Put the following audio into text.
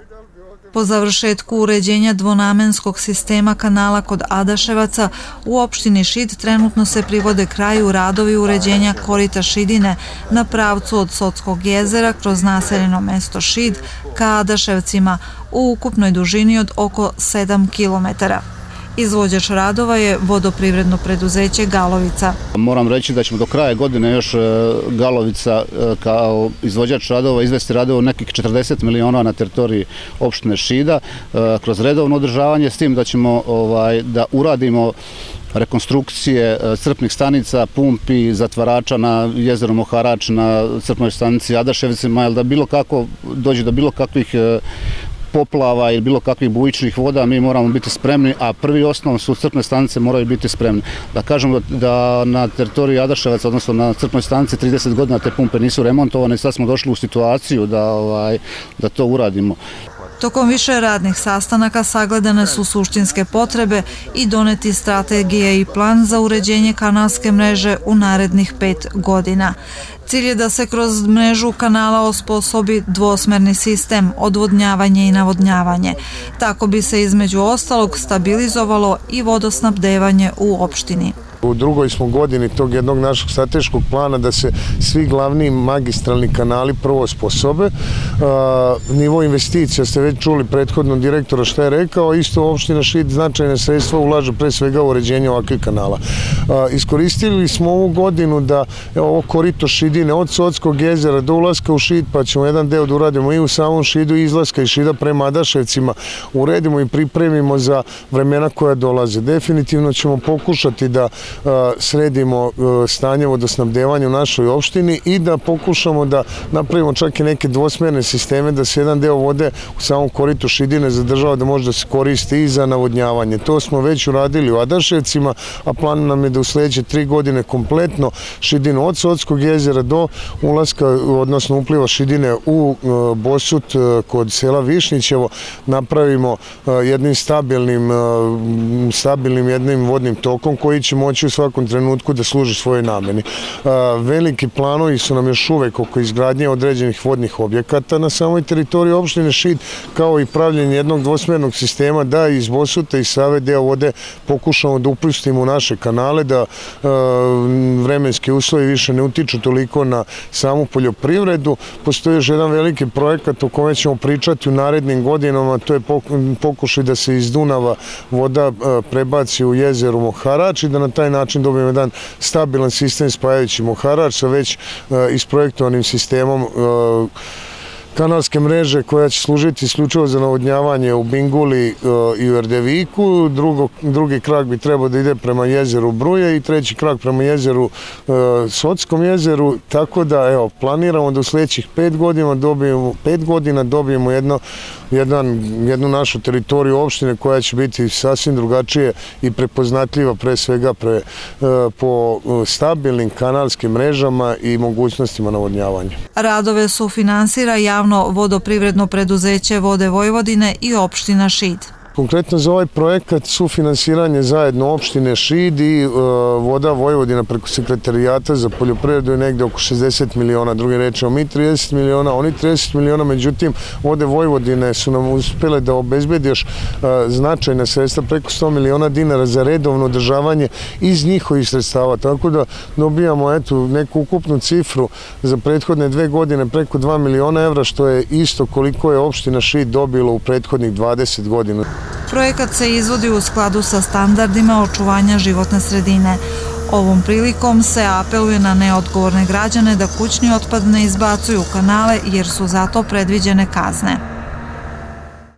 Po završetku uređenja dvonamenskog sistema kanala kod Adaševaca u opštini Šid trenutno se privode kraju radovi uređenja korita Šidine na pravcu od Sotskog jezera kroz naseljeno mesto Šid ka Adaševcima u ukupnoj dužini od oko 7 kilometara. Izvođač radova je vodoprivredno preduzeće Galovica. Moram reći da ćemo do kraja godine još Galovica kao izvođač radova izvesti radova nekih 40 miliona na teritoriji opštine Šida kroz redovno održavanje, s tim da ćemo da uradimo rekonstrukcije crpnih stanica, pumpi, zatvarača na jezeru Moharač, na crpnoj stanici Adaševcima, jer da bilo kako dođe do bilo kakvih poplava ili bilo kakvih bujičnih voda, mi moramo biti spremni, a prvi osnov su crpne stanice moraju biti spremne. Da kažemo da na teritoriji Adaševaca, odnosno na crpnoj stanici 30 godina te pumpe nisu remontovane i sad smo došli u situaciju da to uradimo. Tokom više radnih sastanaka sagledane su suštinske potrebe i doneti strategije i plan za uređenje kanalske mreže u narednih 5 godina. Cilj je da se kroz mrežu kanala osposobi dvosmerni sistem, odvodnjavanje i navodnjavanje. Tako bi se između ostalog stabilizovalo i vodosnabdevanje u opštini. U drugoj smo godini tog jednog našeg strateškog plana da se svi glavni magistralni kanali prvo osposobe. Nivo investicija, ste već čuli prethodno direktora šta je rekao, isto opština Šid značajne sredstva ulaže pre svega u uređenje ovakvih kanala. Iskoristili smo ovu godinu da ovo korito Šidine od Sotskog jezera do ulaska u Šid, pa ćemo jedan deo da uradimo i u samom Šidu i izlaska iz Šida prema Adaševcima, uredimo i pripremimo za vremena koja dolaze. Definitivno ćemo pokušati da sredimo stanje vodosnabdevanja u našoj opštini i da pokušamo da napravimo čak i neke dvosmerne sisteme, da se jedan deo vode u samom koritu Šidine zadržava da može da se koristi i za navodnjavanje. To smo već uradili u Adaševcima, a plan nam je da u sledeće 3 godine kompletno Šidinu od Sotskog jezera do ulaska, odnosno upliva Šidine u Bosut kod sela Višnjićevo napravimo jednim stabilnim jednim vodnim tokom koji će moći u svakom trenutku da služi svojoj nameni. Veliki planovi su nam još uvek oko izgradnje određenih vodnih objekata na samoj teritoriji opštine Šid, kao i pravljenje jednog dvosmernog sistema da iz Bosuta i Save deo vode pokušamo da upustimo u naše kanale, da vremenski uslovi više ne utiču toliko na samu poljoprivredu. Postoji još jedan veliki projekat o kome ćemo pričati u narednim godinama, to je pokušaj da se iz Dunava voda prebaci u jezeru Moharač i da na taj način dobijemo jedan stabilan sistem spajajući Moharač sa već isprojektovanim sistemom kanalske mreže koja će služiti isključivo za navodnjavanje u Binguli i u Erdeviku. Drugi krak bi trebao da ide prema jezeru Bruje i treći krak prema jezeru Sotskom jezeru, tako da evo, planiramo da u sledećih 5 godina dobijemo jednu našu teritoriju opštine koja će biti sasvim drugačije i prepoznatljiva pre svega po stabilnim kanalskim mrežama i mogućnostima navodnjavanja. Radove sufinansira javno vodoprivredno preduzeće Vode Vojvodine i opština Šid. Konkretno za ovaj projekat sufinansiranje zajedno opštine Šid i Voda Vojvodina preko sekretarijata za poljoprivredu je negde oko 60 miliona, drugim rečima mi 30 miliona, oni 30 miliona, međutim Vode Vojvodine su nam uspjele da obezbedi još značajna sredstva preko 100 miliona dinara za redovno održavanje iz njihovih sredstava, tako da dobijamo neku ukupnu cifru za prethodne 2 godine preko 2 miliona evra, što je isto koliko je opština Šid dobila u prethodnih 20 godina. Projekat se izvodi u skladu sa standardima očuvanja životne sredine. Ovom prilikom se apeluje na neodgovorne građane da kućni otpad ne izbacuju u kanale jer su zato predviđene kazne.